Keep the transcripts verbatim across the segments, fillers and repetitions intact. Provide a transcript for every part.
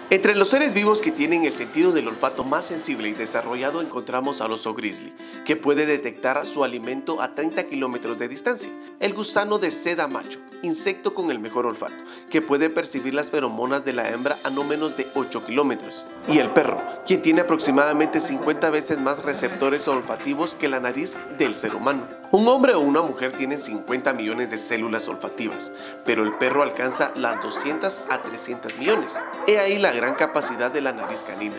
Entre los seres vivos que tienen el sentido del olfato más sensible y desarrollado encontramos al oso grizzly, que puede detectar su alimento a treinta kilómetros de distancia. El gusano de seda macho, insecto con el mejor olfato, que puede percibir las feromonas de la hembra a no menos de ocho kilómetros. Y el perro, quien tiene aproximadamente cincuenta veces más receptores olfativos que la nariz del ser humano. Un hombre o una mujer tienen cincuenta millones de células olfativas, pero el perro alcanza las doscientas a trescientos millones. He ahí la gran capacidad de la nariz canina.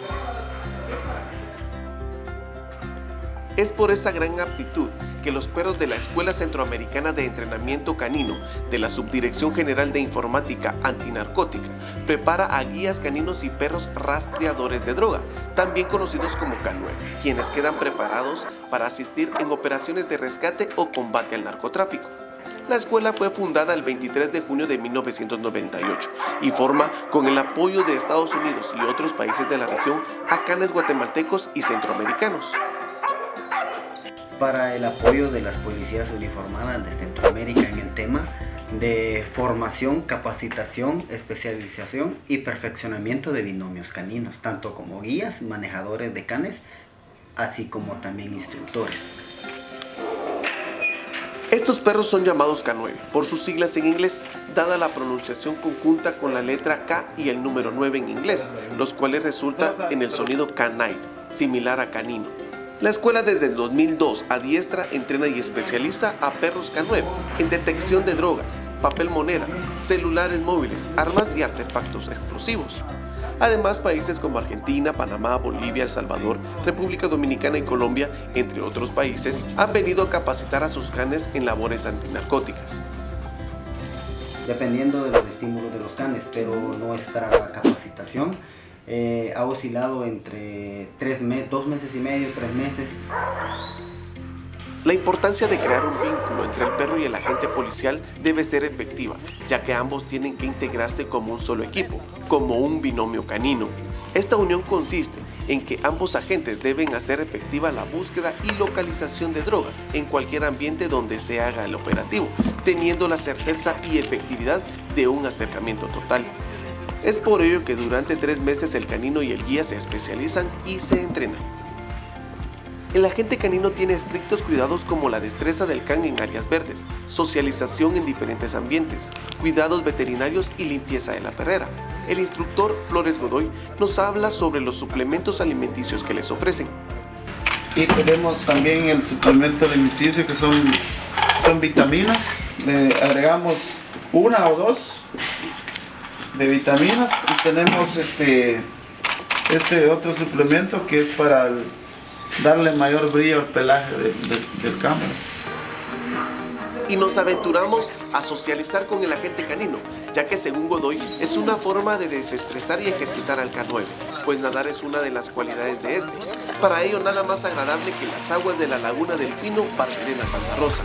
Es por esa gran aptitud que los perros de la Escuela Centroamericana de Entrenamiento Canino de la Subdirección General de Informática Antinarcótica prepara a guías caninos y perros rastreadores de droga, también conocidos como K nueve, quienes quedan preparados para asistir en operaciones de rescate o combate al narcotráfico. La escuela fue fundada el veintitrés de junio de mil novecientos noventa y ocho y forma, con el apoyo de Estados Unidos y otros países de la región, a canes guatemaltecos y centroamericanos. Para el apoyo de las policías uniformadas de Centroamérica en el tema de formación, capacitación, especialización y perfeccionamiento de binomios caninos, tanto como guías, manejadores de canes, así como también instructores. Estos perros son llamados K nueve, por sus siglas en inglés, dada la pronunciación conjunta con la letra K y el número nueve en inglés, los cuales resulta en el sonido canine, similar a canino. La escuela desde el dos mil dos adiestra, entrena y especializa a perros K nueve en detección de drogas, papel moneda, celulares móviles, armas y artefactos explosivos. Además, países como Argentina, Panamá, Bolivia, El Salvador, República Dominicana y Colombia, entre otros países, han venido a capacitar a sus canes en labores antinarcóticas. Dependiendo de los estímulos de los canes, pero nuestra capacitación eh, ha oscilado entre tres me dos meses y medio, tres meses. La importancia de crear un vínculo entre el perro y el agente policial debe ser efectiva, ya que ambos tienen que integrarse como un solo equipo, como un binomio canino. Esta unión consiste en que ambos agentes deben hacer efectiva la búsqueda y localización de droga en cualquier ambiente donde se haga el operativo, teniendo la certeza y efectividad de un acercamiento total. Es por ello que durante tres meses el canino y el guía se especializan y se entrenan. El agente canino tiene estrictos cuidados como la destreza del can en áreas verdes, socialización en diferentes ambientes, cuidados veterinarios y limpieza de la perrera. El instructor Flores Godoy nos habla sobre los suplementos alimenticios que les ofrecen. Y tenemos también el suplemento alimenticio que son, son vitaminas. Le agregamos una o dos de vitaminas y tenemos este, este otro suplemento que es para el darle mayor brillo al pelaje de, de, del cámara. Y nos aventuramos a socializar con el agente canino, ya que según Godoy es una forma de desestresar y ejercitar al K nueve, pues nadar es una de las cualidades de este. Para ello nada más agradable que las aguas de la Laguna del Pino, Barberena, Santa Rosa.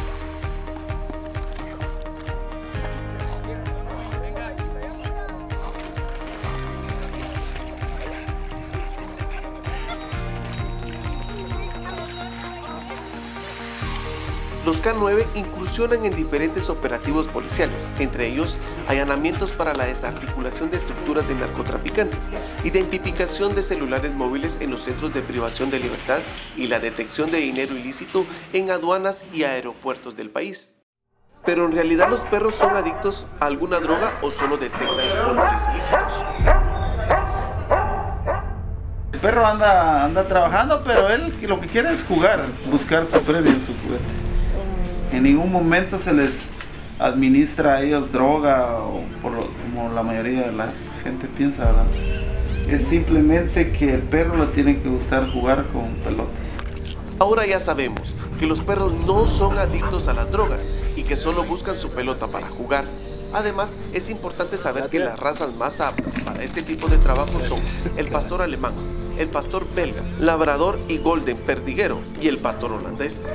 Los K nueve incursionan en diferentes operativos policiales, entre ellos allanamientos para la desarticulación de estructuras de narcotraficantes, identificación de celulares móviles en los centros de privación de libertad y la detección de dinero ilícito en aduanas y aeropuertos del país. Pero en realidad, ¿los perros son adictos a alguna droga o solo detectan olores ilícitos? El perro anda, anda trabajando, pero él lo que quiere es jugar, buscar su premio en su juguete. En ningún momento se les administra a ellos droga, o por lo, como la mayoría de la gente piensa, ¿verdad? Es simplemente que el perro le tiene que gustar jugar con pelotas. Ahora ya sabemos que los perros no son adictos a las drogas y que solo buscan su pelota para jugar. Además, es importante saber que las razas más aptas para este tipo de trabajo son el pastor alemán, el pastor belga, labrador y golden perdiguero y el pastor holandés.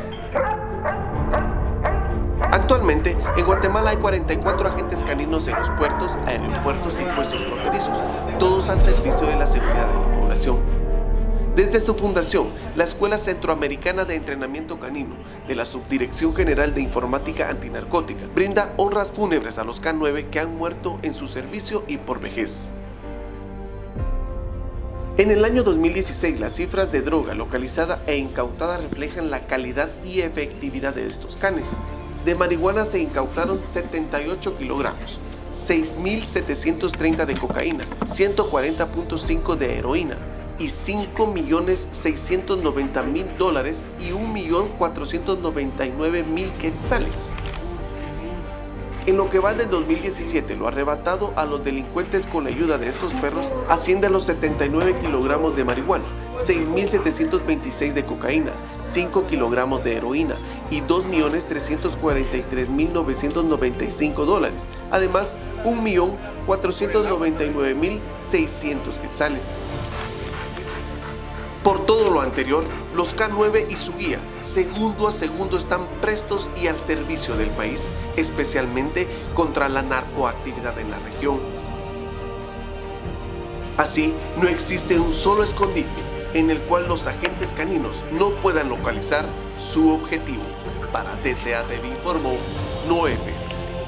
Actualmente, en Guatemala hay cuarenta y cuatro agentes caninos en los puertos, aeropuertos y puestos fronterizos, todos al servicio de la seguridad de la población. Desde su fundación, la Escuela Centroamericana de Entrenamiento Canino de la Subdirección General de Informática Antinarcótica brinda honras fúnebres a los K nueve que han muerto en su servicio y por vejez. En el año dos mil dieciséis, las cifras de droga localizada e incautada reflejan la calidad y efectividad de estos canes. De marihuana se incautaron setenta y ocho kilogramos, seis mil setecientos treinta de cocaína, ciento cuarenta punto cinco de heroína y cinco millones seiscientos noventa mil dólares y un millón cuatrocientos noventa y nueve mil quetzales. En lo que va del dos mil diecisiete, lo arrebatado a los delincuentes con la ayuda de estos perros asciende a los setenta y nueve kilogramos de marihuana, seis mil setecientos veintiséis de cocaína, cinco kilogramos de heroína y dos millones trescientos cuarenta y tres mil novecientos noventa y cinco dólares, además un millón cuatrocientos noventa y nueve mil seiscientos quetzales. Por todo lo anterior, los K nueve y su guía, segundo a segundo, están prestos y al servicio del país, especialmente contra la narcoactividad en la región. Así, no existe un solo escondite en el cual los agentes caninos no puedan localizar su objetivo. Para D C A T V informó Noé Pérez.